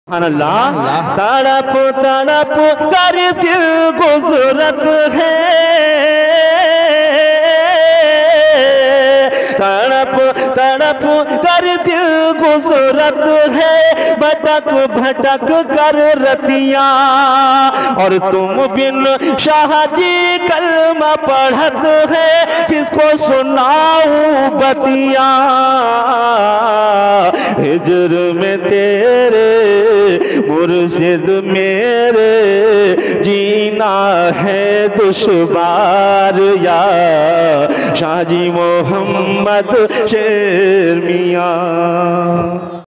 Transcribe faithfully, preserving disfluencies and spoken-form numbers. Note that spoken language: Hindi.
अल्लाह तड़प तड़प कर दिल गुजरत है, तड़प तड़प कर दिल गुजरत है, भटक भटक कर रतिया। और तुम बिन शाहजी कलमा पढ़त है, किसको सुनाऊं बतिया। हिजर में तेरे मुर्शिद मेरे जीना है दुश्वार या शाहजी मोहम्मद शेर मियाँ।